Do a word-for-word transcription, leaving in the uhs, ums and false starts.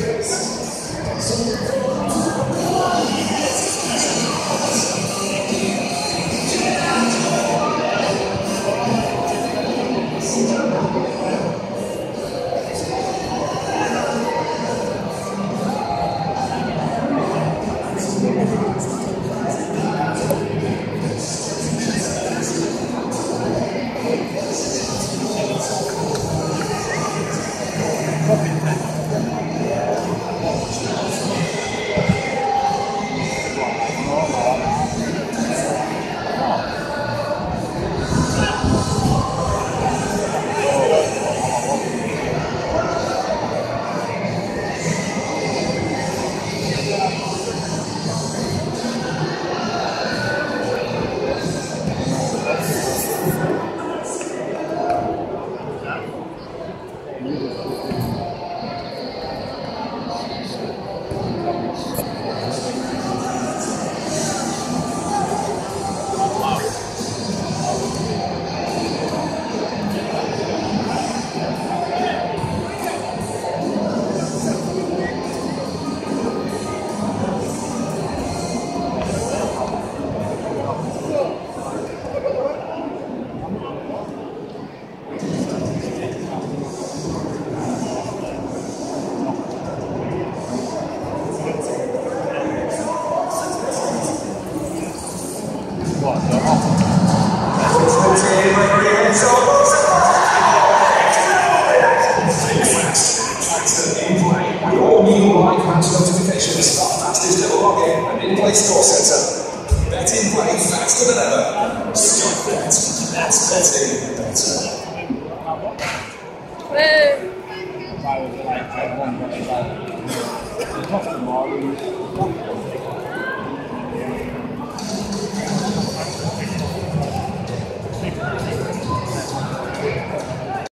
Notifications, fastest ever login and in-play score center. Bet in play faster than ever. Scott Bet. That's betting better. I was like, I won, but I was like,